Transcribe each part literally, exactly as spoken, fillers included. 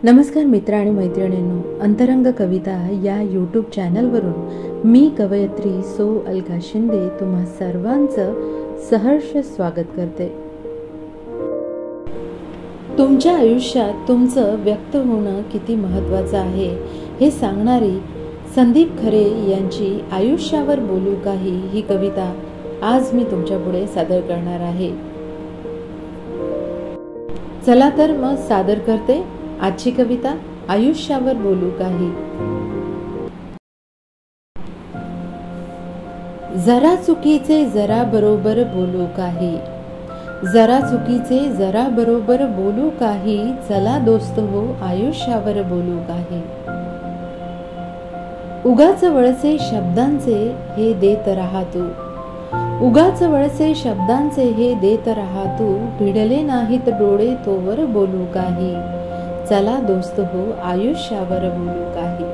नमस्कार मित्र आणि मैत्रिणींनो, अंतरंग कविता या यूट्यूब चॅनलवरून मी कवयित्री सौ अलका शिंदे तुम्हा सर्वांचं सहर्ष स्वागत करते। तुमच्या आयुष्यात तुमचं व्यक्त होणं किती महत्त्वाचं आहे हे सांगणारी संदीप खरे यांची आयुष्यावर बोलू काही ही कविता आज मी तुमच्या पुढे सादर करणार आहे। चला तर मग सादर करते आजची कविता आयुष्यावर बोलू काही। जरा चुकीचे जरा बरोबर बोलू काही, जरा चुकीचे जरा बरोबर बोलू काही, चला दोस्त हो आयुष्यावर बोलू काही। उगाच वळसे शब्दांचे हे देत राहा तू, उगाच वळसे शब्दांचे हे देत राहा तू, भिडले नाहीत डोळे तोवर बोलू काही, चला दोस्त हो आयुष्यावर बोलू काही।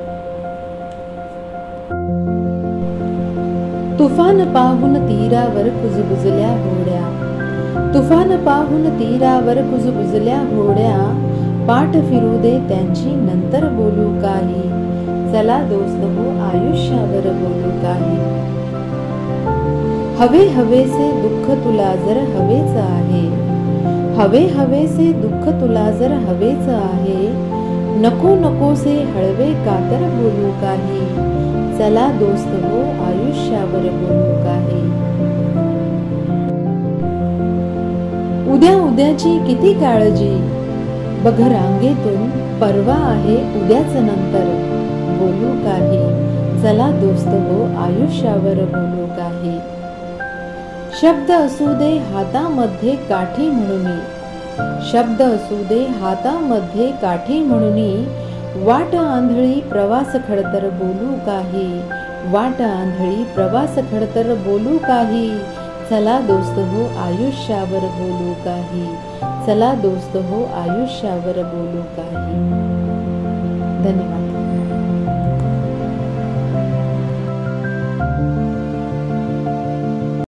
तुफान पाहून तीरावर कुजबुजल्या होड्या, तुफान पाहून तीरावर कुजबुजल्या होड्या, पाठ फिरू दे त्यांची नंतर बोलू काही, चला दोस्त हो आयुष्यावर बोलू काही। हवे हवेसे दुःख तुला जर हवेच आहे, हवे हवेसे दुःख तुला जर हवेच आहे, नको नकोसे हळवे कातर बोलू काही, चला दोस्त हो आयुष्यावर बोलू काही। उद्या उद्याची किती काळजी, बघ रांगेतून परवा आहे उद्याच नंतर, बोलू काही, चला दोस्त हो आयुष्यावर बोलू काही। शब्द असू दे हातामध्ये काठी म्हणूनी, शब्द असू दे हातामध्ये काठी म्हणूनी, वाट आंधळी प्रवास खडतर बोलू काही, वाट आंधळी प्रवास खडतर बोलू काही, चला दोस्त हो आयुष्यावर बोलू काही, चला दोस्त हो आयुष्यावर बोलू काही। धन्यवाद।